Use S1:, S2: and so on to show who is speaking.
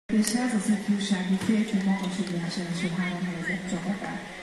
S1: És ez az ifjúsági férfi magasugrás első 3 helyezett csapatát.